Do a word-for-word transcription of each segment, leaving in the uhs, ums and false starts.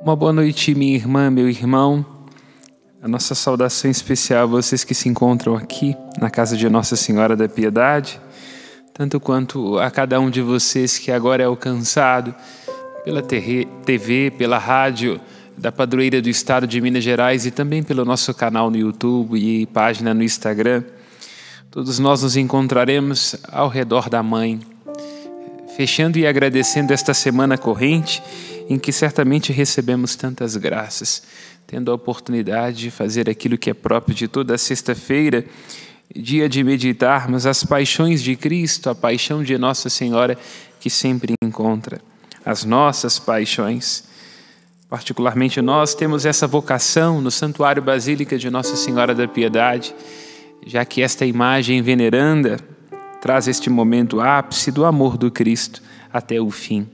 Uma boa noite, minha irmã, meu irmão. A nossa saudação especial a vocês que se encontram aqui na casa de Nossa Senhora da Piedade, tanto quanto a cada um de vocês que agora é alcançado pela T V, pela rádio da Padroeira do Estado de Minas Gerais e também pelo nosso canal no YouTube e página no Instagram. Todos nós nos encontraremos ao redor da Mãe, fechando e agradecendo esta semana corrente em que certamente recebemos tantas graças, tendo a oportunidade de fazer aquilo que é próprio de toda sexta-feira, dia de meditarmos as paixões de Cristo, a paixão de Nossa Senhora que sempre encontra as nossas paixões. Particularmente nós temos essa vocação no Santuário Basílica de Nossa Senhora da Piedade, já que esta imagem veneranda traz este momento ápice do amor do Cristo até o fim.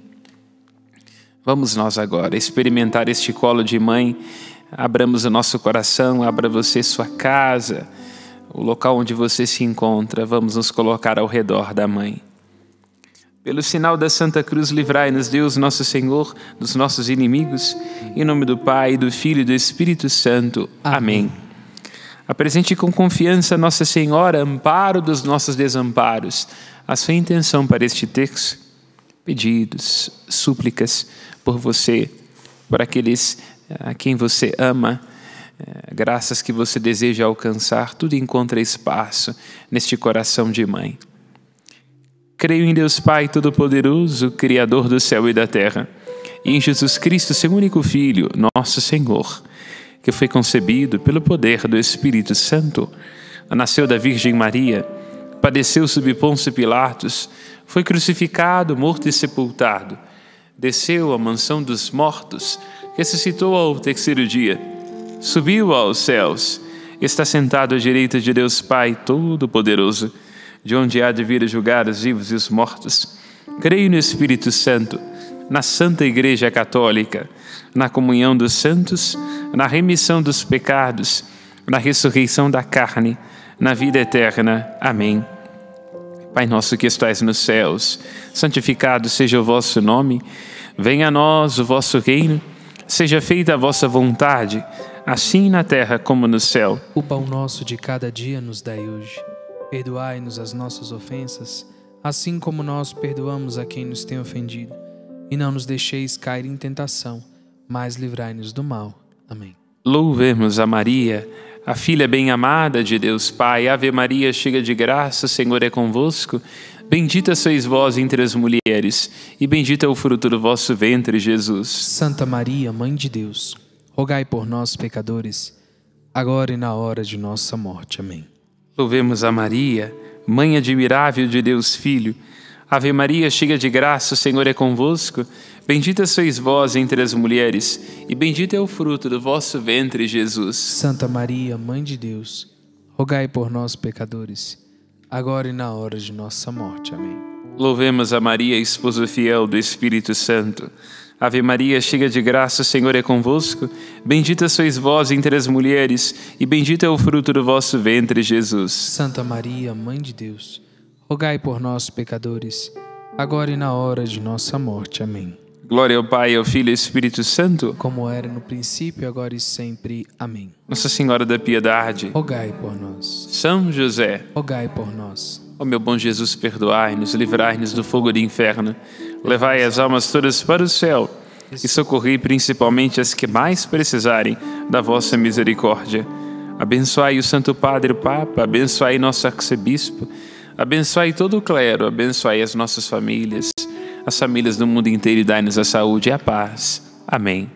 Vamos nós agora experimentar este colo de mãe. Abramos o nosso coração, abra você sua casa, o local onde você se encontra. Vamos nos colocar ao redor da Mãe. Pelo sinal da Santa Cruz, livrai-nos Deus, nosso Senhor, dos nossos inimigos. Em nome do Pai, do Filho e do Espírito Santo. Amém. Amém. Apresente com confiança Nossa Senhora, amparo dos nossos desamparos, a sua intenção para este texto. Pedidos, súplicas por você, por aqueles a quem você ama, graças que você deseja alcançar, tudo encontra espaço neste coração de mãe. Creio em Deus Pai Todo-Poderoso, Criador do céu e da terra, e em Jesus Cristo, seu único Filho, nosso Senhor, que foi concebido pelo poder do Espírito Santo, nasceu da Virgem Maria, padeceu sob Pôncio Pilatos, foi crucificado, morto e sepultado, desceu à mansão dos mortos, ressuscitou ao terceiro dia, subiu aos céus, está sentado à direita de Deus Pai Todo-Poderoso, de onde há de vir a julgar os vivos e os mortos. Creio no Espírito Santo, na Santa Igreja Católica, na comunhão dos santos, na remissão dos pecados, na ressurreição da carne, na vida eterna. Amém. Pai nosso que estais nos céus, santificado seja o vosso nome. Venha a nós o vosso reino. Seja feita a vossa vontade, assim na terra como no céu. O pão nosso de cada dia nos dai hoje. Perdoai-nos as nossas ofensas, assim como nós perdoamos a quem nos tem ofendido. E não nos deixeis cair em tentação, mas livrai-nos do mal. Amém. Louvemos a Maria, a filha bem-amada de Deus Pai. Ave Maria, cheia de graça, o Senhor é convosco. Bendita sois vós entre as mulheres, e bendito é o fruto do vosso ventre, Jesus. Santa Maria, Mãe de Deus, rogai por nós, pecadores, agora e na hora de nossa morte. Amém. Louvemos a Maria, Mãe admirável de Deus Filho. Ave Maria, cheia de graça, o Senhor é convosco. Bendita sois vós entre as mulheres, e bendito é o fruto do vosso ventre, Jesus. Santa Maria, Mãe de Deus, rogai por nós, pecadores, agora e na hora de nossa morte. Amém. Louvemos a Maria, esposa fiel do Espírito Santo. Ave Maria, cheia de graça, o Senhor é convosco. Bendita sois vós entre as mulheres, e bendito é o fruto do vosso ventre, Jesus. Santa Maria, Mãe de Deus, rogai por nós, pecadores, agora e na hora de nossa morte. Amém. Glória ao Pai, ao Filho e ao Espírito Santo, como era no princípio, agora e sempre. Amém. Nossa Senhora da Piedade, rogai por nós. São José, rogai por nós. Ó meu bom Jesus, perdoai-nos, livrai-nos do fogo do inferno, levai as almas todas para o céu e socorrei principalmente as que mais precisarem da vossa misericórdia. Abençoai o Santo Padre, o Papa, abençoai nosso arcebispo, abençoai todo o clero, abençoai as nossas famílias, as famílias do mundo inteiro, e dai-nos a saúde e a paz. Amém.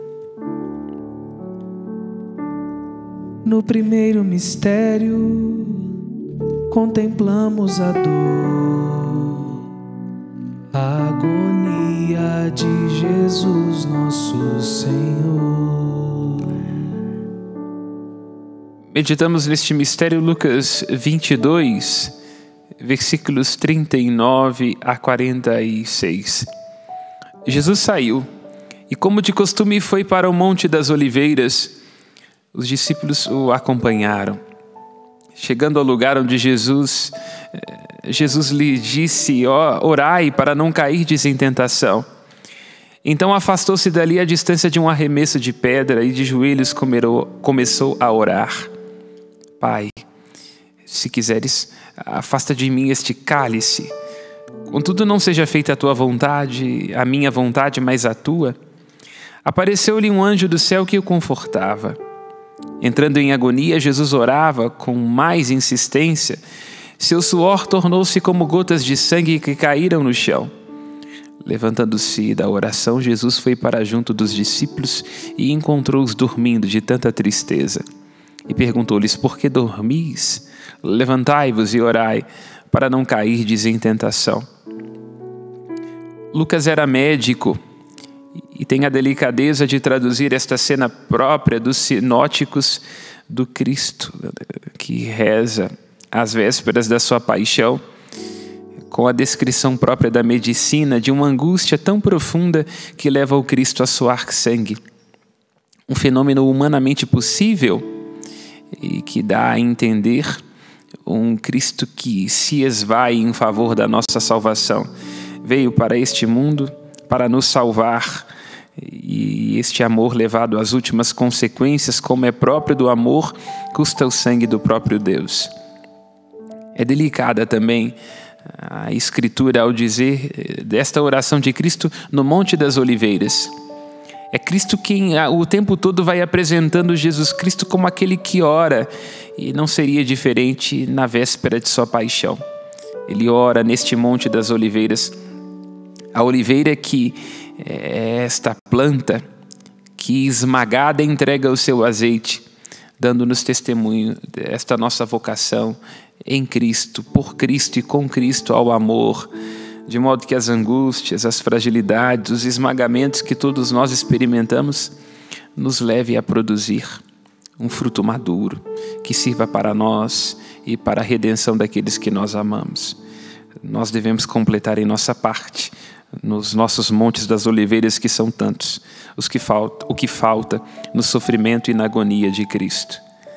No primeiro mistério, contemplamos a dor, a agonia de Jesus nosso Senhor. Meditamos neste mistério Lucas vinte e dois, versículos trinta e nove a quarenta e seis. Jesus saiu e, como de costume, foi para o Monte das Oliveiras. Os discípulos o acompanharam. Chegando ao lugar onde Jesus, Jesus lhe disse: ó, orai para não cairdes em tentação. Então afastou-se dali à distância de um arremesso de pedra e de joelhos começou a orar. Pai, se quiseres, afasta de mim este cálice. Contudo, não seja feita a tua vontade, a minha vontade, mas a tua. Apareceu-lhe um anjo do céu que o confortava. Entrando em agonia, Jesus orava com mais insistência. Seu suor tornou-se como gotas de sangue que caíram no chão. Levantando-se da oração, Jesus foi para junto dos discípulos e encontrou-os dormindo de tanta tristeza. E perguntou-lhes: por que dormis? Levantai-vos e orai, para não cairdes em tentação. Lucas era médico e tem a delicadeza de traduzir esta cena própria dos sinóticos do Cristo, que reza às vésperas da sua paixão, com a descrição própria da medicina de uma angústia tão profunda que leva o Cristo a suar sangue. Um fenômeno humanamente possível e que dá a entender um Cristo que se esvai em favor da nossa salvação. Veio para este mundo para nos salvar, e este amor levado às últimas consequências, como é próprio do amor, custa o sangue do próprio Deus. É delicada também a Escritura ao dizer desta oração de Cristo no Monte das Oliveiras. É Cristo quem o tempo todo vai apresentando Jesus Cristo como aquele que ora, e não seria diferente na véspera de sua paixão. Ele ora neste Monte das Oliveiras. A oliveira que é esta planta que esmagada entrega o seu azeite, dando-nos testemunho desta nossa vocação em Cristo, por Cristo e com Cristo ao amor, de modo que as angústias, as fragilidades, os esmagamentos que todos nós experimentamos nos leve a produzir um fruto maduro que sirva para nós e para a redenção daqueles que nós amamos. Nós devemos completar em nossa parte, nos nossos montes das oliveiras, que são tantos, os que falta, o que falta no sofrimento e na agonia de Cristo.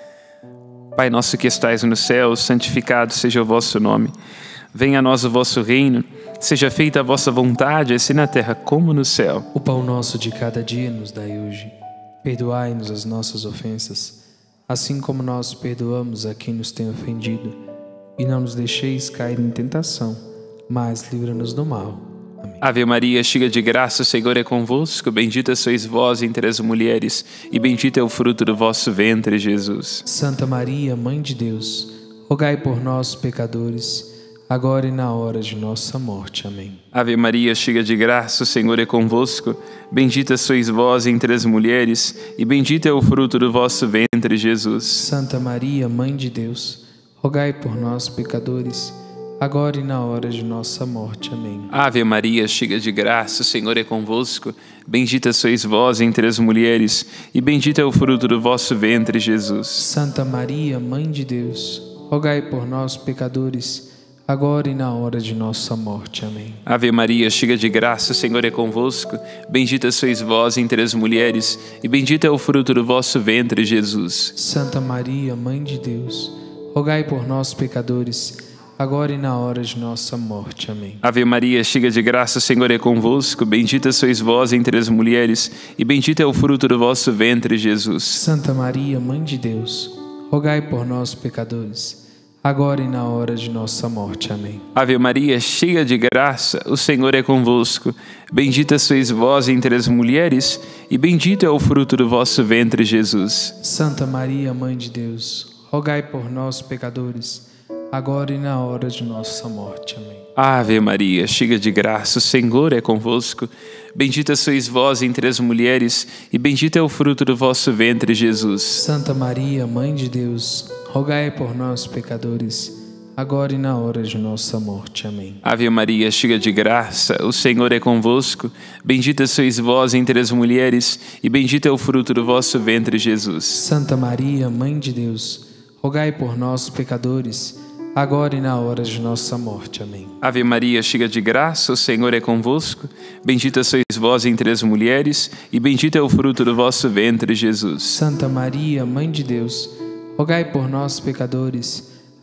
Pai nosso que estais no céu, santificado seja o vosso nome. Venha a nós o vosso reino, seja feita a vossa vontade, assim na terra como no céu. O pão nosso de cada dia nos dai hoje. Perdoai-nos as nossas ofensas, assim como nós perdoamos a quem nos tem ofendido. E não nos deixeis cair em tentação, mas livra-nos do mal. Amém. Ave Maria, cheia de graça, o Senhor é convosco. Bendita sois vós entre as mulheres, e bendito é o fruto do vosso ventre, Jesus. Santa Maria, Mãe de Deus, rogai por nós, pecadores, agora e na hora de nossa morte. Amém. Ave Maria, cheia de graça, o Senhor é convosco. Bendita sois vós entre as mulheres, e bendito é o fruto do vosso ventre, Jesus. Santa Maria, Mãe de Deus, rogai por nós, pecadores, agora e na hora de nossa morte. Amém. Ave Maria, cheia de graça, o Senhor é convosco. Bendita sois vós entre as mulheres, e bendito é o fruto do vosso ventre, Jesus. Santa Maria, Mãe de Deus, rogai por nós, pecadores, agora e na hora de nossa morte. Amém. Ave Maria, cheia de graça, o Senhor é convosco. Bendita sois vós entre as mulheres, e bendito é o fruto do vosso ventre, Jesus. Santa Maria, Mãe de Deus, rogai por nós, pecadores, agora e na hora de nossa morte. Amém. Ave Maria, cheia de graça, o Senhor é convosco. Bendita sois vós entre as mulheres, e bendito é o fruto do vosso ventre, Jesus. Santa Maria, Mãe de Deus, rogai por nós, pecadores, agora e na hora de nossa morte. Amém. Ave Maria, cheia de graça, o Senhor é convosco. Bendita sois vós entre as mulheres, e bendito é o fruto do vosso ventre, Jesus. Santa Maria, Mãe de Deus, rogai por nós, pecadores, agora e na hora de nossa morte. Amém. Ave Maria, cheia de graça, o Senhor é convosco. Bendita sois vós entre as mulheres, e bendito é o fruto do vosso ventre, Jesus. Santa Maria, Mãe de Deus, rogai por nós, pecadores, agora e na hora de nossa morte. Amém. Ave Maria, cheia de graça, o Senhor é convosco. Bendita sois vós entre as mulheres, e bendito é o fruto do vosso ventre, Jesus. Santa Maria, Mãe de Deus, rogai por nós, pecadores, agora e na hora de nossa morte. Amém. Ave Maria, cheia de graça, o Senhor é convosco. Bendita sois vós entre as mulheres, e bendito é o fruto do vosso ventre, Jesus. Santa Maria, Mãe de Deus, rogai por nós, pecadores,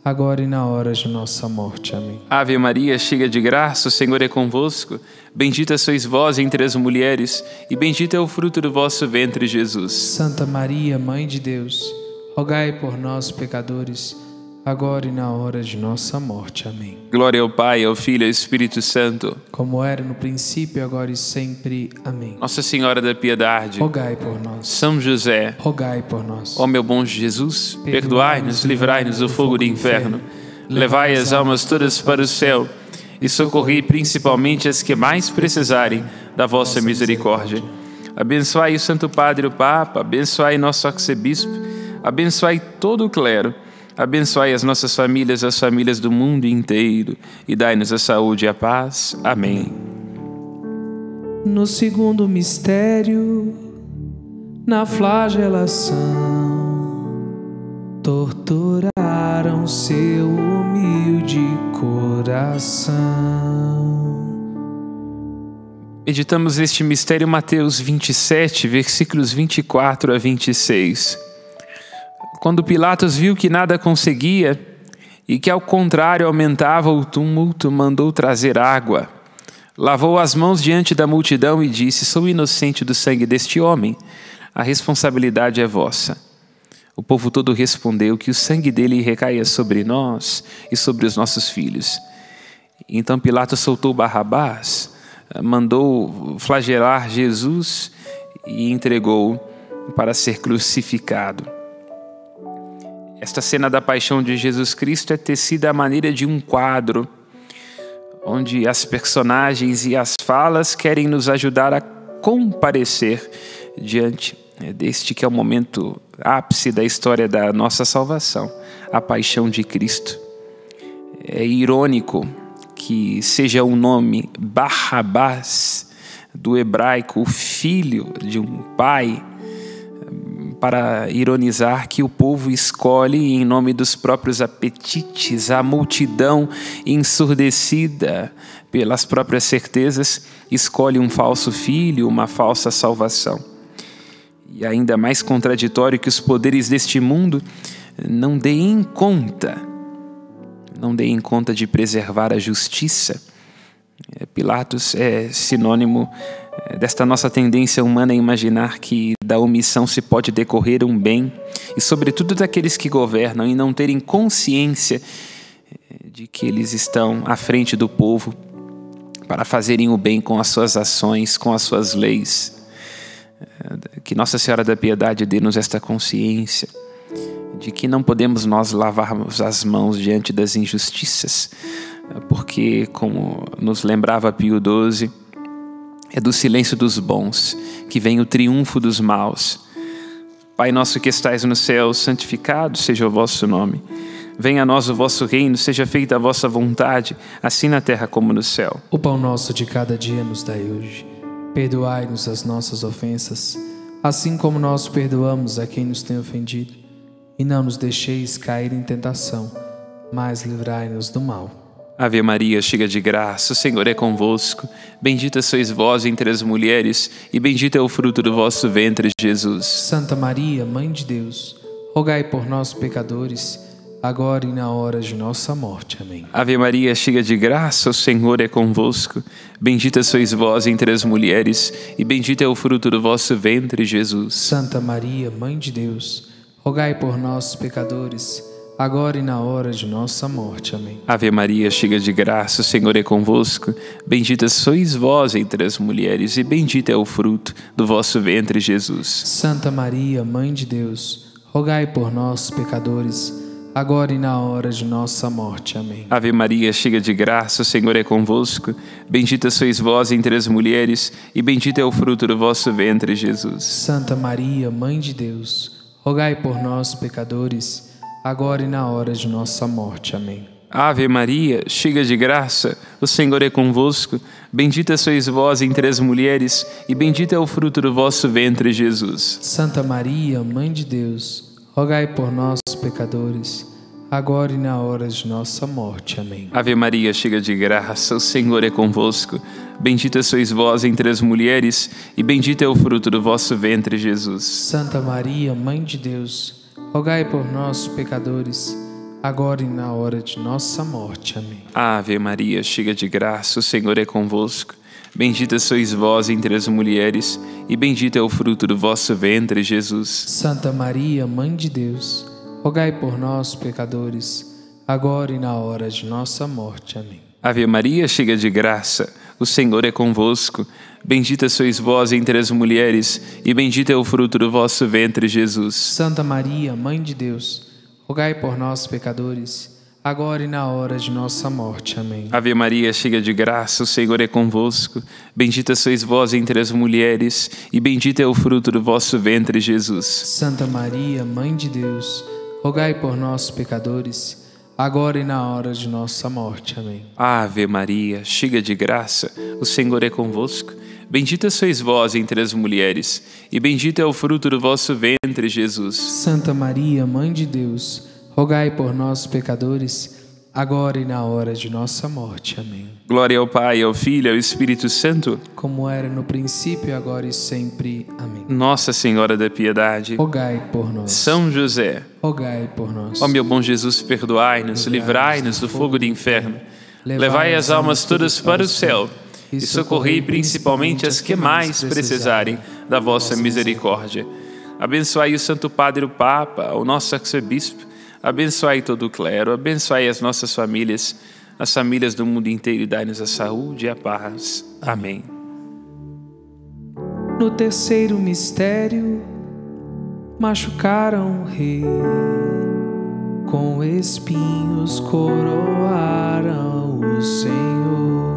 agora e na hora de nossa morte. Amém. Ave Maria, cheia de graça, o Senhor é convosco. Bendita sois vós entre as mulheres, e bendito é o fruto do vosso ventre, Jesus. Santa Maria, Mãe de Deus, rogai por nós, pecadores, agora e na hora de nossa morte. Amém. Glória ao Pai, ao Filho e ao Espírito Santo, como era no princípio, agora e sempre. Amém. Nossa Senhora da Piedade, rogai por nós. São José, rogai por nós. Ó meu bom Jesus, perdoai-nos, livrai-nos do fogo do inferno, levai as almas todas para o céu e socorrei principalmente as que mais precisarem da vossa misericórdia. Abençoai o Santo Padre, o Papa, abençoai nosso arcebispo, abençoai todo o clero, abençoai as nossas famílias, as famílias do mundo inteiro, e dai-nos a saúde e a paz. Amém. No segundo mistério, na flagelação, torturaram seu humilde coração. Meditamos este mistério Mateus vinte e sete, versículos vinte e quatro a vinte e seis. Quando Pilatos viu que nada conseguia e que ao contrário aumentava o tumulto, mandou trazer água. Lavou as mãos diante da multidão e disse: sou inocente do sangue deste homem, a responsabilidade é vossa. O povo todo respondeu que o sangue dele recaia sobre nós e sobre os nossos filhos. Então Pilatos soltou Barrabás, mandou flagelar Jesus e entregou para ser crucificado. Esta cena da paixão de Jesus Cristo é tecida à maneira de um quadro, onde as personagens e as falas querem nos ajudar a comparecer diante deste que é o momento ápice da história da nossa salvação, a paixão de Cristo. É irônico que seja o nome Barrabás, do hebraico, o filho de um pai, para ironizar que o povo escolhe, em nome dos próprios apetites, a multidão ensurdecida pelas próprias certezas, escolhe um falso filho, uma falsa salvação. E ainda mais contraditório que os poderes deste mundo não deem conta, não deem conta de preservar a justiça. Pilatos é sinônimo desta nossa tendência humana a imaginar que da omissão se pode decorrer um bem, e sobretudo daqueles que governam e não terem consciência de que eles estão à frente do povo para fazerem o bem com as suas ações, com as suas leis. Que Nossa Senhora da Piedade dê-nos esta consciência de que não podemos nós lavarmos as mãos diante das injustiças, porque, como nos lembrava Pio doze, é do silêncio dos bons que vem o triunfo dos maus. Pai nosso que estais no céu, santificado seja o vosso nome. Venha a nós o vosso reino, seja feita a vossa vontade, assim na terra como no céu. O pão nosso de cada dia nos dai hoje. Perdoai-nos as nossas ofensas, assim como nós perdoamos a quem nos tem ofendido. E não nos deixeis cair em tentação, mas livrai-nos do mal. Ave Maria, cheia de graça, o Senhor é convosco. Bendita sois vós entre as mulheres, e bendito é o fruto do vosso ventre, Jesus. Santa Maria, Mãe de Deus, rogai por nós, pecadores, agora e na hora de nossa morte. Amém. Ave Maria, cheia de graça, o Senhor é convosco. Bendita sois vós entre as mulheres, e bendito é o fruto do vosso ventre, Jesus. Santa Maria, Mãe de Deus, rogai por nós, pecadores, agora e na hora de nossa morte. Amém. Ave Maria, cheia de graça, o Senhor é convosco. Bendita sois vós entre as mulheres, e bendito é o fruto do vosso ventre, Jesus. Santa Maria, Mãe de Deus, rogai por nós, pecadores, agora e na hora de nossa morte. Amém. Ave Maria, cheia de graça, o Senhor é convosco. Bendita sois vós entre as mulheres, e bendito é o fruto do vosso ventre, Jesus. Santa Maria, Mãe de Deus, rogai por nós, pecadores, agora e na hora de nossa morte. Amém. Ave Maria, cheia de graça, o Senhor é convosco. Bendita sois vós entre as mulheres, e bendito é o fruto do vosso ventre, Jesus. Santa Maria, Mãe de Deus, rogai por nós, pecadores, agora e na hora de nossa morte. Amém. Ave Maria, cheia de graça, o Senhor é convosco. Bendita sois vós entre as mulheres, e bendito é o fruto do vosso ventre, Jesus. Santa Maria, Mãe de Deus, rogai por nós, pecadores, agora e na hora de nossa morte. Amém. Ave Maria, cheia de graça, o Senhor é convosco. Bendita sois vós entre as mulheres, e bendito é o fruto do vosso ventre, Jesus. Santa Maria, Mãe de Deus, rogai por nós, pecadores, agora e na hora de nossa morte. Amém. Ave Maria, cheia de graça, o Senhor é convosco. Bendita sois vós entre as mulheres, e bendito é o fruto do vosso ventre, Jesus. Santa Maria, Mãe de Deus, rogai por nós, pecadores, agora e na hora de nossa morte. Amém. Ave Maria, cheia de graça, o Senhor é convosco. Bendita sois vós entre as mulheres, e bendito é o fruto do vosso ventre, Jesus. Santa Maria, Mãe de Deus, rogai por nós, pecadores, agora e na hora de nossa morte. Amém. Ave Maria, cheia de graça, o Senhor é convosco. Bendita sois vós entre as mulheres, e bendito é o fruto do vosso ventre, Jesus. Santa Maria, Mãe de Deus, rogai por nós, pecadores, agora e na hora de nossa morte. Amém. Glória ao Pai, ao Filho e ao Espírito Santo, como era no princípio, agora e sempre. Amém. Nossa Senhora da Piedade, rogai por nós. São José, rogai por nós. ó meu bom Jesus, perdoai-nos, livrai-nos do fogo do inferno, levai as almas todas para o céu, e socorrei principalmente as que mais precisarem da vossa misericórdia. Abençoai o Santo Padre, o Papa, o nosso arcebispo, abençoai todo o clero, abençoai as nossas famílias, as famílias do mundo inteiro, e dai-nos a saúde e a paz. Amém. No terceiro mistério, machucaram o rei, com espinhos coroaram o Senhor.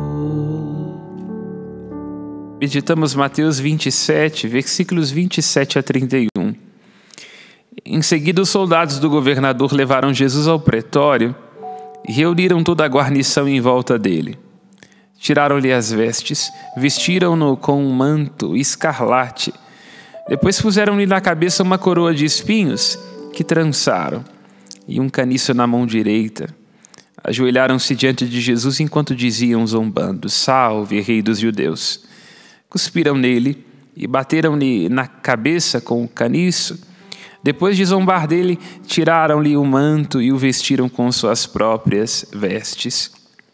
Meditamos Mateus vinte e sete, versículos vinte e sete a trinta e um. Em seguida, os soldados do governador levaram Jesus ao pretório e reuniram toda a guarnição em volta dele. Tiraram-lhe as vestes, vestiram-no com um manto escarlate. Depois puseram-lhe na cabeça uma coroa de espinhos que trançaram e um caniço na mão direita. Ajoelharam-se diante de Jesus enquanto diziam zombando: "Salve, Rei dos Judeus!" Cuspiram nele e bateram-lhe na cabeça com o caniço. Depois de zombar dele, tiraram-lhe o manto e o vestiram com suas próprias vestes.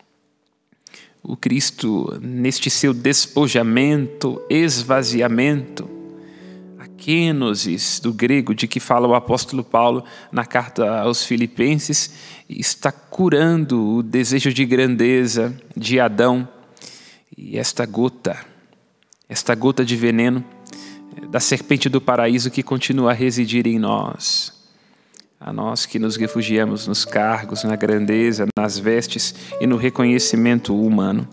O Cristo, neste seu despojamento, esvaziamento, a kenosis do grego de que fala o apóstolo Paulo na carta aos Filipenses, está curando o desejo de grandeza de Adão. E esta gota, esta gota de veneno da serpente do paraíso que continua a residir em nós, a nós que nos refugiamos nos cargos, na grandeza, nas vestes e no reconhecimento humano.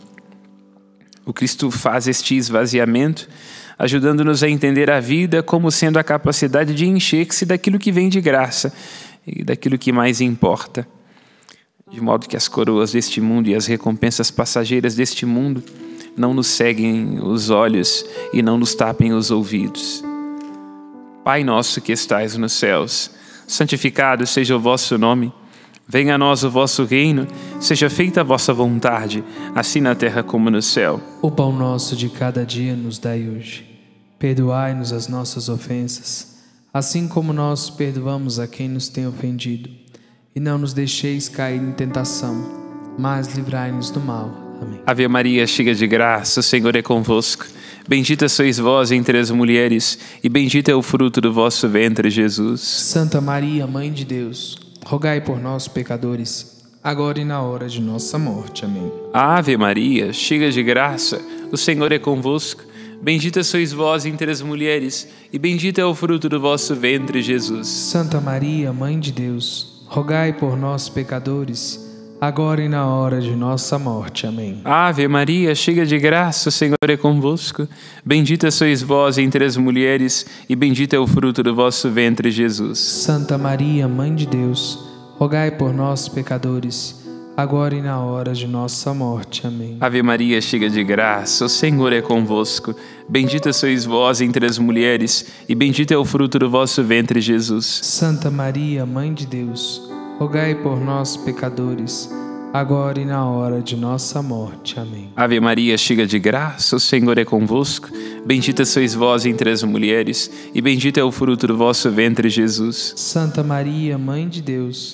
O Cristo faz este esvaziamento, ajudando-nos a entender a vida como sendo a capacidade de encher-se daquilo que vem de graça e daquilo que mais importa, de modo que as coroas deste mundo e as recompensas passageiras deste mundo não nos ceguem os olhos e não nos tapem os ouvidos. Pai nosso que estais nos céus, santificado seja o vosso nome. Venha a nós o vosso reino, seja feita a vossa vontade, assim na terra como no céu. O pão nosso de cada dia nos dai hoje. Perdoai-nos as nossas ofensas, assim como nós perdoamos a quem nos tem ofendido. E não nos deixeis cair em tentação, mas livrai-nos do mal. Amém. Ave Maria, cheia de graça, o Senhor é convosco. Bendita sois vós entre as mulheres, e bendito é o fruto do vosso ventre, Jesus. Santa Maria, Mãe de Deus, rogai por nós, pecadores, agora e na hora de nossa morte. Amém. Ave Maria, cheia de graça, o Senhor é convosco. Bendita sois vós entre as mulheres, e bendito é o fruto do vosso ventre, Jesus. Santa Maria, Mãe de Deus, rogai por nós, pecadores, agora e na hora de nossa morte. Amém. Ave Maria, cheia de graça, o Senhor é convosco. Bendita sois vós entre as mulheres, e bendito é o fruto do vosso ventre, Jesus. Santa Maria, Mãe de Deus, rogai por nós, pecadores, agora e na hora de nossa morte. Amém. Ave Maria, cheia de graça, o Senhor é convosco. Bendita sois vós entre as mulheres, e bendito é o fruto do vosso ventre, Jesus. Santa Maria, Mãe de Deus, rogai por nós, pecadores, agora e na hora de nossa morte. Amém. Ave Maria, cheia de graça, o Senhor é convosco. Bendita sois vós entre as mulheres, e bendito é o fruto do vosso ventre, Jesus. Santa Maria, Mãe de Deus,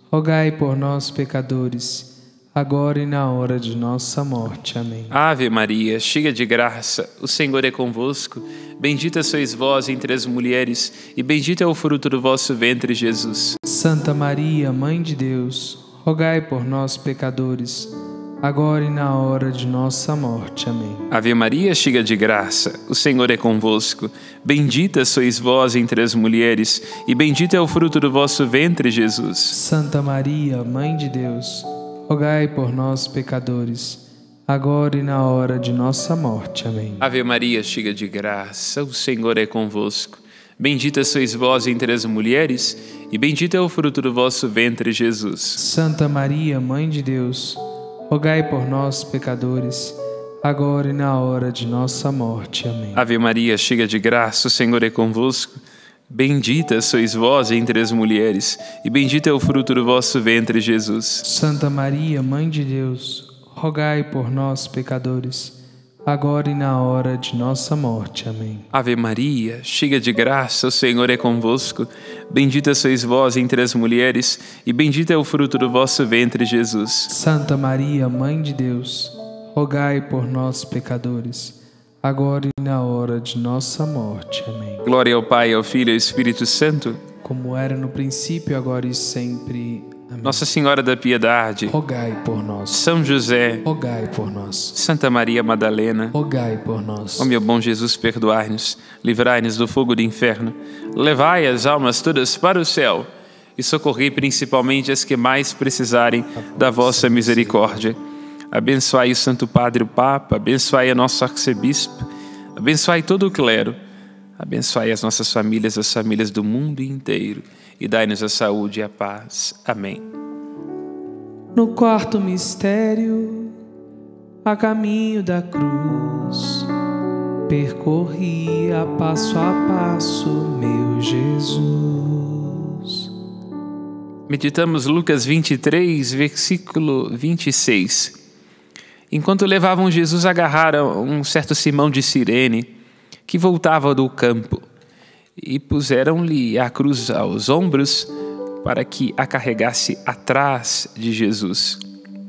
rogai por nós, pecadores, agora e na hora de nossa morte. Amém. Ave Maria, cheia de graça, o Senhor é convosco. Bendita sois vós entre as mulheres, e bendito é o fruto do vosso ventre, Jesus. Santa Maria, Mãe de Deus, rogai por nós, pecadores, agora e na hora de nossa morte. Amém. Ave Maria, cheia de graça, o Senhor é convosco. Bendita sois vós entre as mulheres, e bendito é o fruto do vosso ventre, Jesus. Santa Maria, Mãe de Deus, rogai por nós, pecadores, agora e na hora de nossa morte. Amém. Ave Maria, cheia de graça, o Senhor é convosco. Bendita sois vós entre as mulheres, e bendito é o fruto do vosso ventre, Jesus. Santa Maria, Mãe de Deus, rogai por nós, pecadores, agora e na hora de nossa morte. Amém. Ave Maria, cheia de graça, o Senhor é convosco. Bendita sois vós entre as mulheres, e bendito é o fruto do vosso ventre, Jesus. Santa Maria, Mãe de Deus, rogai por nós, pecadores, agora e na hora de nossa morte. Amém. Ave Maria, cheia de graça, o Senhor é convosco. Bendita sois vós entre as mulheres, e bendito é o fruto do vosso ventre, Jesus. Santa Maria, Mãe de Deus, rogai por nós, pecadores, agora e na hora de nossa morte. Amém. Glória ao Pai, ao Filho e ao Espírito Santo. Como era no princípio, agora e sempre. Amém. Nossa Senhora da Piedade, rogai por nós. São José, rogai por nós. Santa Maria Madalena, rogai por nós. Ó meu bom Jesus, perdoai-nos, livrai-nos do fogo do inferno, levai as almas todas para o céu e socorrei principalmente as que mais precisarem da vossa misericórdia. Abençoai o Santo Padre, o Papa, abençoai a nosso arcebispo, abençoai todo o clero, abençoai as nossas famílias, as famílias do mundo inteiro, e dai-nos a saúde e a paz. Amém. No quarto mistério, a caminho da cruz, percorri a passo a passo, meu Jesus. Meditamos Lucas vinte e três, versículo vinte e seis. Enquanto levavam Jesus, agarraram um certo Simão de Cirene, que voltava do campo, e puseram-lhe a cruz aos ombros para que a carregasse atrás de Jesus.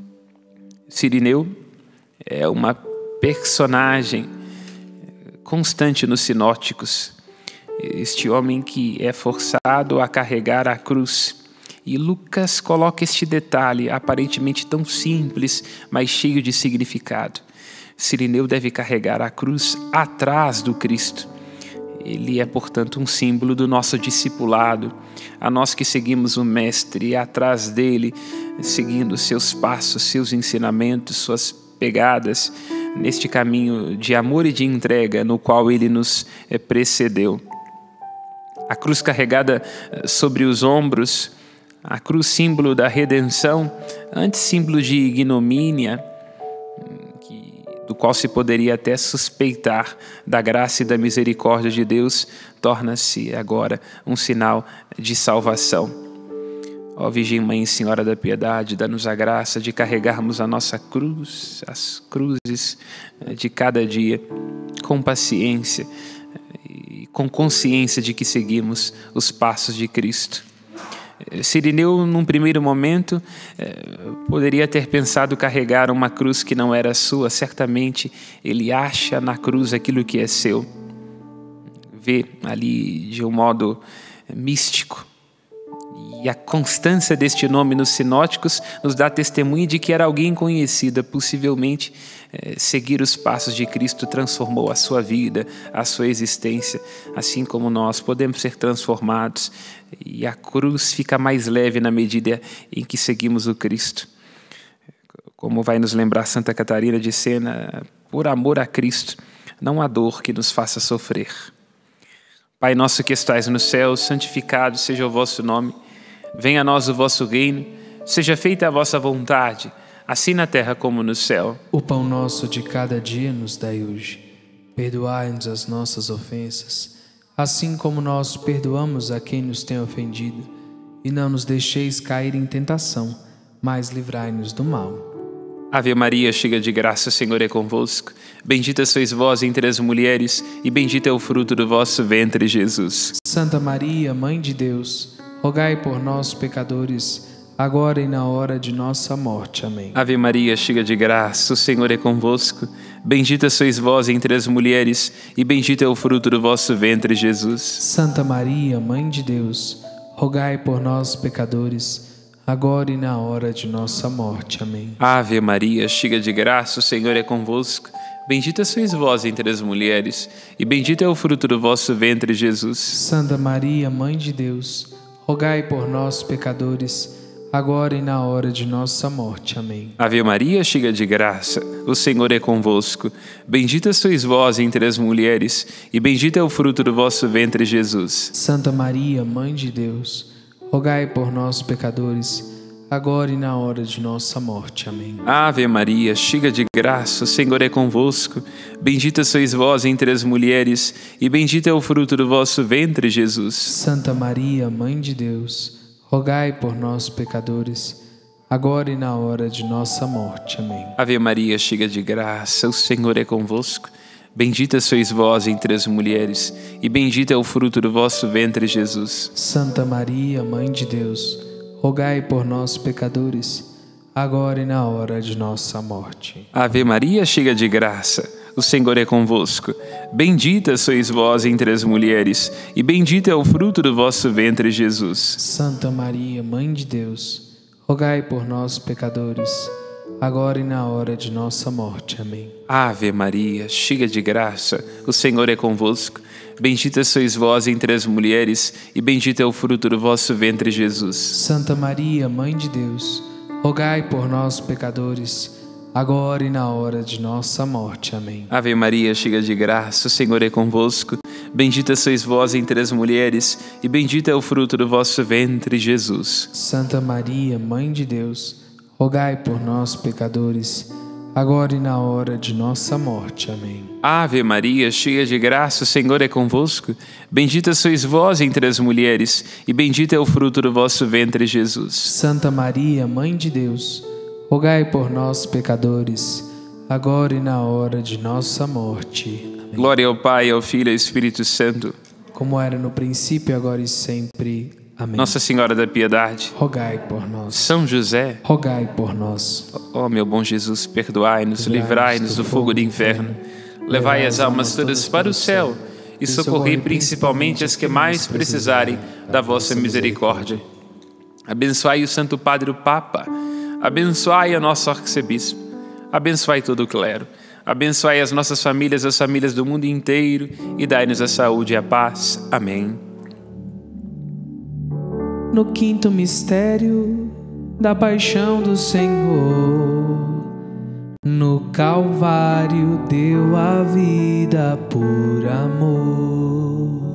Cirineu é uma personagem constante nos sinóticos. Este homem que é forçado a carregar a cruz. E Lucas coloca este detalhe, aparentemente tão simples, mas cheio de significado. Cirineu deve carregar a cruz atrás do Cristo. Ele é, portanto, um símbolo do nosso discipulado, a nós que seguimos o Mestre atrás dele, seguindo seus passos, seus ensinamentos, suas pegadas, neste caminho de amor e de entrega no qual ele nos precedeu. A cruz carregada sobre os ombros, a cruz símbolo da redenção, antes símbolo de ignomínia, do qual se poderia até suspeitar da graça e da misericórdia de Deus, torna-se agora um sinal de salvação. Ó Virgem Mãe e Senhora da Piedade, dá-nos a graça de carregarmos a nossa cruz, as cruzes de cada dia, com paciência e com consciência de que seguimos os passos de Cristo. Cirineu, num primeiro momento, poderia ter pensado carregar uma cruz que não era sua. Certamente ele acha na cruz aquilo que é seu. Vê ali de um modo místico. E a constância deste nome nos sinóticos nos dá testemunho de que era alguém conhecida. Possivelmente, eh, seguir os passos de Cristo transformou a sua vida, a sua existência. Assim como nós podemos ser transformados. E a cruz fica mais leve na medida em que seguimos o Cristo. Como vai nos lembrar Santa Catarina de Sena, por amor a Cristo, não há dor que nos faça sofrer. Pai nosso que estais no céu, santificado seja o vosso nome. Venha a nós o vosso reino, seja feita a vossa vontade, assim na terra como no céu. O pão nosso de cada dia nos dai hoje. Perdoai-nos as nossas ofensas, assim como nós perdoamos a quem nos tem ofendido. E não nos deixeis cair em tentação, mas livrai-nos do mal. Ave Maria, cheia de graça, o Senhor é convosco. Bendita sois vós entre as mulheres, e bendito é o fruto do vosso ventre, Jesus. Santa Maria, Mãe de Deus, rogai por nós, pecadores, agora e na hora de nossa morte. Amém. Ave Maria, cheia de graça, o Senhor é convosco. Bendita sois vós entre as mulheres, e bendito é o fruto do vosso ventre, Jesus. Santa Maria, Mãe de Deus, rogai por nós, pecadores, agora e na hora de nossa morte. Amém. Ave Maria, cheia de graça, o Senhor é convosco. Bendita sois vós entre as mulheres, e bendito é o fruto do vosso ventre, Jesus. Santa Maria, Mãe de Deus, rogai por nós, pecadores, agora e na hora de nossa morte. Amém. Ave Maria, cheia de graça, o Senhor é convosco. Bendita sois vós entre as mulheres, e bendito é o fruto do vosso ventre, Jesus. Santa Maria, Mãe de Deus, rogai por nós, pecadores, agora e na hora de nossa morte. Amém. Ave Maria, cheia de graça, o Senhor é convosco. Bendita sois vós entre as mulheres, e bendito é o fruto do vosso ventre, Jesus. Santa Maria, Mãe de Deus, rogai por nós, pecadores, agora e na hora de nossa morte. Amém. Ave Maria, cheia de graça, o Senhor é convosco. Bendita sois vós entre as mulheres, e bendito é o fruto do vosso ventre, Jesus. Santa Maria, Mãe de Deus, rogai por nós, pecadores, agora e na hora de nossa morte. Ave Maria, cheia de graça, o Senhor é convosco. Bendita sois vós entre as mulheres, e bendito é o fruto do vosso ventre, Jesus. Santa Maria, Mãe de Deus, rogai por nós, pecadores, agora e na hora de nossa morte. Amém. Ave Maria, cheia de graça, o Senhor é convosco. Bendita sois vós entre as mulheres, e bendito é o fruto do vosso ventre, Jesus. Santa Maria, Mãe de Deus, rogai por nós, pecadores, agora e na hora de nossa morte. Amém. Ave Maria, cheia de graça, o Senhor é convosco. Bendita sois vós entre as mulheres, e bendito é o fruto do vosso ventre, Jesus. Santa Maria, Mãe de Deus, rogai por nós, pecadores, agora e na hora de nossa morte. Amém. Ave Maria, cheia de graça, o Senhor é convosco. Bendita sois vós entre as mulheres, e bendito é o fruto do vosso ventre, Jesus. Santa Maria, Mãe de Deus, rogai por nós, pecadores, agora e na hora de nossa morte. Amém. Glória ao Pai, ao Filho e ao Espírito Santo, como era no princípio, agora e sempre. Amém. Nossa Senhora da Piedade, rogai por nós. São José, rogai por nós. ó meu bom Jesus, perdoai-nos, livrai-nos do fogo do inferno, levai as almas todas para o céu e socorrei principalmente as que mais precisarem da vossa misericórdia. Abençoai o Santo Padre o Papa, abençoai a nosso arcebispo, abençoai todo o clero, abençoai as nossas famílias, as famílias do mundo inteiro, e dai-nos a saúde e a paz. Amém. No quinto mistério da paixão do Senhor, no Calvário deu a vida por amor.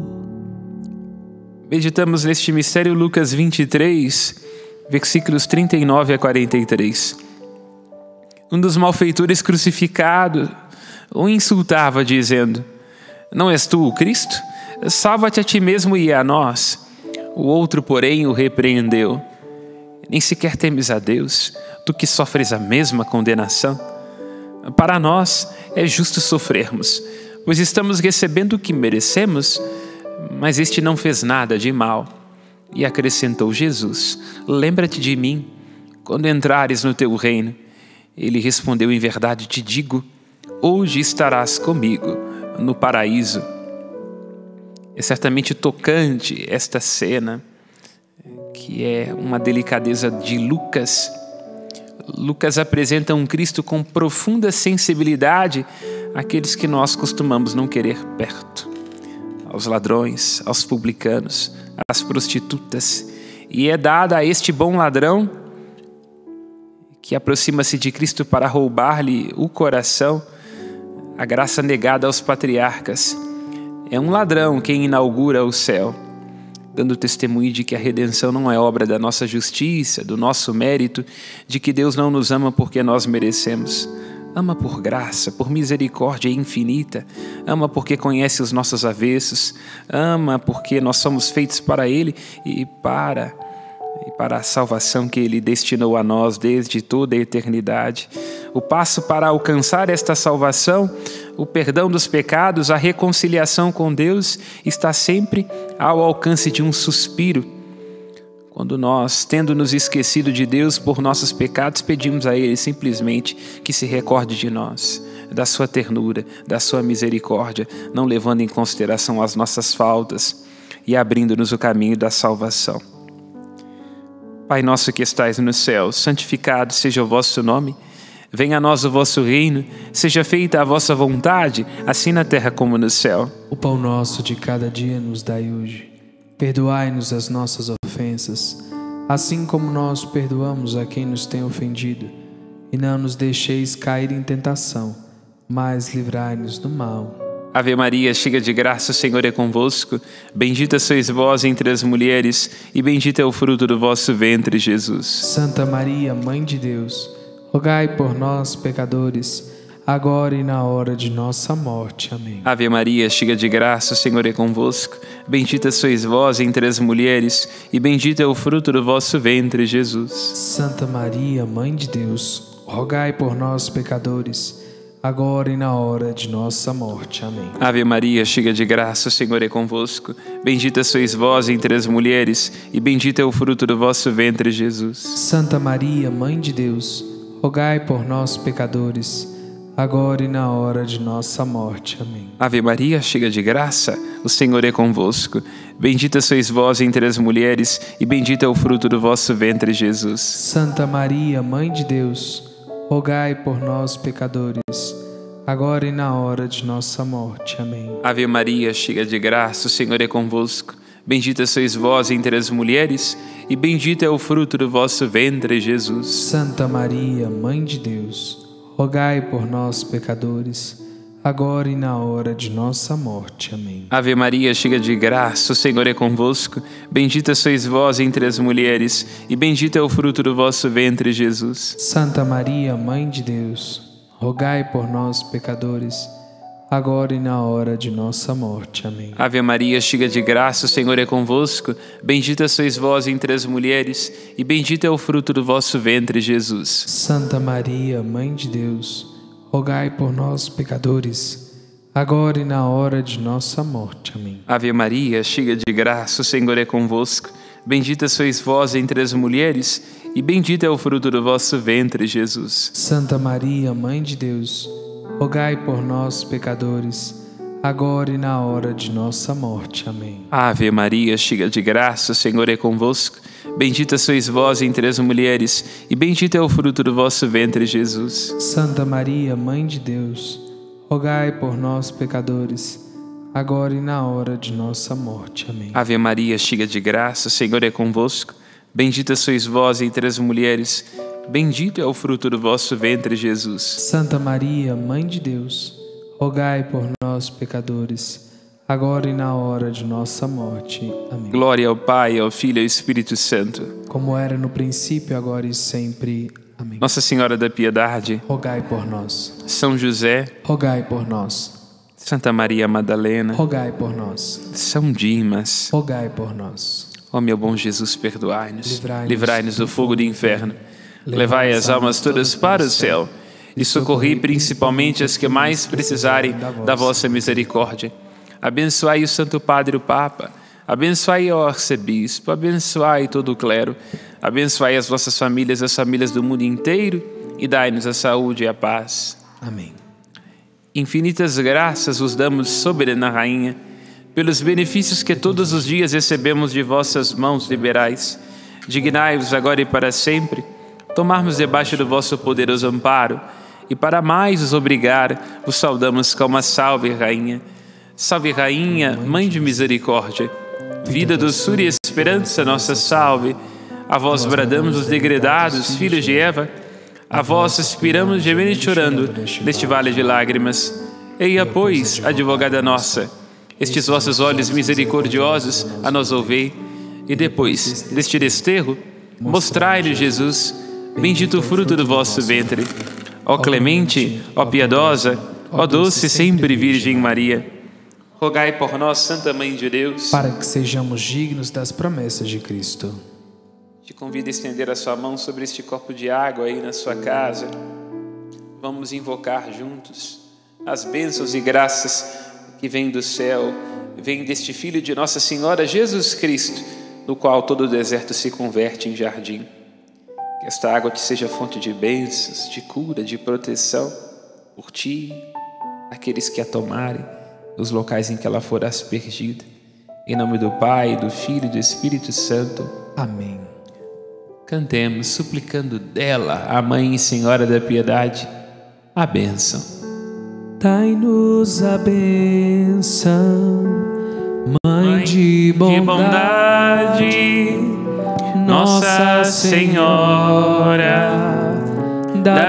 Meditamos neste mistério Lucas vinte e três, versículos trinta e nove a quarenta e três. Um dos malfeitores crucificado o insultava, dizendo: não és tu o Cristo? Salva-te a ti mesmo e a nós. O outro, porém, o repreendeu: nem sequer temes a Deus, tu que sofres a mesma condenação? Para nós é justo sofrermos, pois estamos recebendo o que merecemos, mas este não fez nada de mal. E acrescentou Jesus: lembra-te de mim quando entrares no teu reino. Ele respondeu: em verdade te digo, hoje estarás comigo no paraíso. É certamente tocante esta cena, que é uma delicadeza de Lucas. Lucas apresenta um Cristo com profunda sensibilidade àqueles que nós costumamos não querer perto, aos ladrões, aos publicanos, às prostitutas. E é dada a este bom ladrão, que aproxima-se de Cristo para roubar-lhe o coração, a graça negada aos patriarcas. É um ladrão quem inaugura o céu, dando testemunho de que a redenção não é obra da nossa justiça, do nosso mérito, de que Deus não nos ama porque nós merecemos. Ama por graça, por misericórdia infinita. Ama porque conhece os nossos avessos. Ama porque nós somos feitos para Ele e para, e para a salvação que Ele destinou a nós desde toda a eternidade. O passo para alcançar esta salvação, o perdão dos pecados, a reconciliação com Deus, está sempre ao alcance de um suspiro. Quando nós, tendo nos esquecido de Deus por nossos pecados, pedimos a Ele simplesmente que se recorde de nós, da sua ternura, da sua misericórdia, não levando em consideração as nossas faltas e abrindo-nos o caminho da salvação. Pai nosso que estais no céu, santificado seja o vosso nome. Venha a nós o vosso reino, seja feita a vossa vontade, assim na terra como no céu. O pão nosso de cada dia nos dai hoje. Perdoai-nos as nossas ofensas, assim como nós perdoamos a quem nos tem ofendido. E não nos deixeis cair em tentação, mas livrai-nos do mal. Ave Maria, cheia de graça, o Senhor é convosco. Bendita sois vós entre as mulheres, e bendito é o fruto do vosso ventre, Jesus. Santa Maria, Mãe de Deus, rogai por nós, pecadores, agora e na hora de nossa morte. Amém. Ave Maria, cheia de graça, o Senhor é convosco. Bendita sois vós entre as mulheres, e bendito é o fruto do vosso ventre, Jesus. Santa Maria, Mãe de Deus, rogai por nós, pecadores, agora e na hora de nossa morte. Amém. Ave Maria, cheia de graça, o Senhor é convosco. Bendita sois vós entre as mulheres, e bendito é o fruto do vosso ventre, Jesus. Santa Maria, Mãe de Deus, rogai por nós, pecadores, agora e na hora de nossa morte. Amém. Ave Maria, cheia de graça, o Senhor é convosco. Bendita sois vós entre as mulheres, e bendito é o fruto do vosso ventre, Jesus. Santa Maria, Mãe de Deus, rogai por nós, pecadores, agora e na hora de nossa morte. Amém. Ave Maria, cheia de graça, o Senhor é convosco. Bendita sois vós entre as mulheres, e bendito é o fruto do vosso ventre, Jesus. Santa Maria, Mãe de Deus, rogai por nós, pecadores, agora e na hora de nossa morte. Amém. Ave Maria, cheia de graça, o Senhor é convosco. Bendita sois vós entre as mulheres, e bendito é o fruto do vosso ventre, Jesus. Santa Maria, Mãe de Deus, rogai por nós, pecadores, agora e na hora de nossa morte. Amém. Ave Maria, cheia de graça, o Senhor é convosco. Bendita sois vós entre as mulheres, e bendito é o fruto do vosso ventre, Jesus. Santa Maria, Mãe de Deus, rogai por nós, pecadores, agora e na hora de nossa morte. Amém. Ave Maria, cheia de graça, o Senhor é convosco. Bendita sois vós entre as mulheres, e bendito é o fruto do vosso ventre, Jesus. Santa Maria, Mãe de Deus, rogai por nós, pecadores, agora e na hora de nossa morte. Amém. Ave Maria, cheia de graça, o Senhor é convosco. Bendita sois vós entre as mulheres, e bendito é o fruto do vosso ventre, Jesus. Santa Maria, Mãe de Deus, rogai por nós, pecadores, agora e na hora de nossa morte. Amém. Ave Maria, cheia de graça, o Senhor é convosco. Bendita sois vós entre as mulheres, bendito é o fruto do vosso ventre, Jesus. Santa Maria, Mãe de Deus, rogai por nós, pecadores, agora e na hora de nossa morte. Amém. Glória ao Pai, ao Filho e ao Espírito Santo. Como era no princípio, agora e sempre. Amém. Nossa Senhora da Piedade, rogai por nós. São José, rogai por nós. Santa Maria Madalena, rogai por nós. São Dimas, rogai por nós. Ó meu bom Jesus, perdoai-nos, livrai-nos, livrai-nos do fogo do inferno, levai as almas todas para o céu e socorri principalmente as que mais precisarem da vossa misericórdia. Abençoai o Santo Padre o Papa, abençoai o Arcebispo, abençoai todo o clero, abençoai as vossas famílias, as famílias do mundo inteiro, e dai-nos a saúde e a paz. Amém. Infinitas graças vos damos, soberana Rainha, pelos benefícios que todos os dias recebemos de vossas mãos liberais. Dignai-vos agora e para sempre tomarmos debaixo do vosso poderoso amparo, e para mais os obrigar, vos saudamos com uma salve, Rainha. Salve, Rainha, Mãe de misericórdia, vida, doçura e esperança, nossa salve. A vós bradamos os degredados, filhos de Eva, a vós suspiramos gemendo e chorando neste vale de lágrimas. Eia, pois, advogada nossa, estes vossos olhos misericordiosos a nós ouvei, e depois deste desterro, mostrai-nos Jesus, bendito o fruto do vosso ventre. Ó clemente, ó piedosa, ó doce sempre Virgem Maria, rogai por nós, Santa Mãe de Deus, para que sejamos dignos das promessas de Cristo. Te convido a estender a sua mão sobre este copo de água aí na sua casa. Vamos invocar juntos as bênçãos e graças que vêm do céu, vêm deste Filho de Nossa Senhora Jesus Cristo, no qual todo o deserto se converte em jardim. Que esta água te seja fonte de bênçãos, de cura, de proteção por ti, aqueles que a tomarem, os locais em que ela for aspergida. Em nome do Pai, do Filho e do Espírito Santo. Amém. Cantemos, suplicando dela, a Mãe e Senhora da Piedade, a bênção. Dai-nos a bênção, Mãe de bondade, Nossa Senhora da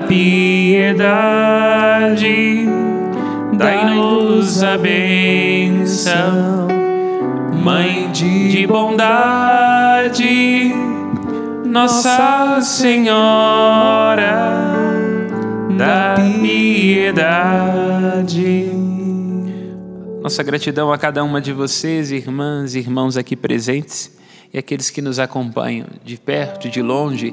Piedade. Dai-nos a bênção, Mãe de bondade, Nossa Senhora da Piedade. Nossa gratidão a cada uma de vocês, irmãs e irmãos aqui presentes, e aqueles que nos acompanham de perto, de longe.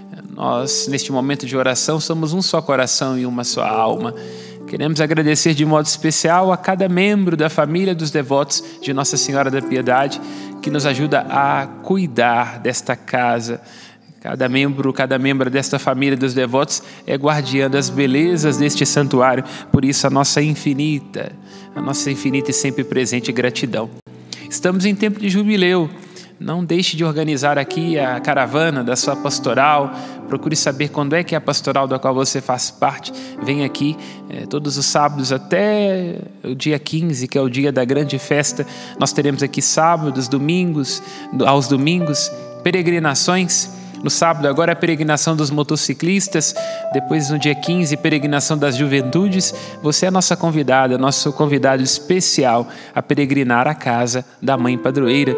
Nós, neste momento de oração, somos um só coração e uma só alma. Queremos agradecer de modo especial a cada membro da família dos devotos de Nossa Senhora da Piedade, que nos ajuda a cuidar desta casa. Cada membro, cada membro desta família dos devotos é guardiã das belezas deste santuário. Por isso a nossa infinita, a nossa infinita e sempre presente gratidão. Estamos em tempo de jubileu. Não deixe de organizar aqui a caravana da sua pastoral. Procure saber quando é que é a pastoral da qual você faz parte. Vem aqui eh, todos os sábados até o dia quinze, que é o dia da grande festa. Nós teremos aqui sábados, domingos, aos domingos, peregrinações. No sábado agora a peregrinação dos motociclistas, depois no dia quinze, peregrinação das juventudes. Você é nossa convidada, nosso convidado especial a peregrinar a casa da Mãe Padroeira.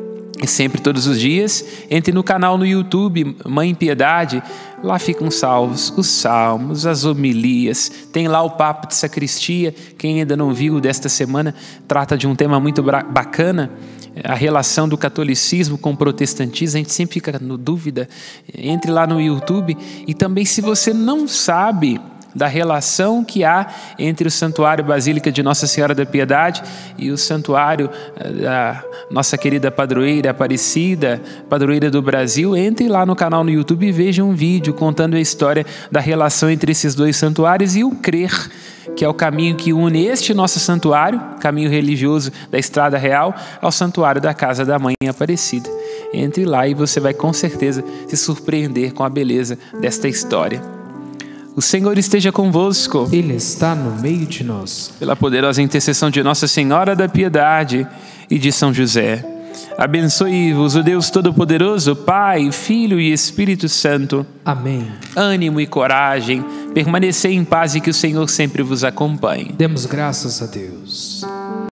E sempre, todos os dias, entre no canal no YouTube, Mãe Piedade. Lá ficam salvos os salmos, as homilias. Tem lá o Papo de Sacristia. Quem ainda não viu desta semana, trata de um tema muito bacana. A relação do catolicismo com o protestantismo. A gente sempre fica no dúvida. Entre lá no YouTube. E também, se você não sabe da relação que há entre o Santuário Basílica de Nossa Senhora da Piedade e o Santuário da nossa querida padroeira Aparecida, padroeira do Brasil, entre lá no canal no YouTube e veja um vídeo contando a história da relação entre esses dois santuários e o crer, que é o caminho que une este nosso santuário, caminho religioso da Estrada Real, ao santuário da Casa da Mãe Aparecida. Entre lá e você vai com certeza se surpreender com a beleza desta história. O Senhor esteja convosco. Ele está no meio de nós. Pela poderosa intercessão de Nossa Senhora da Piedade e de São José, abençoe-vos o Deus Todo-Poderoso, Pai, Filho e Espírito Santo. Amém. Ânimo e coragem, permanecei em paz e que o Senhor sempre vos acompanhe. Demos graças a Deus.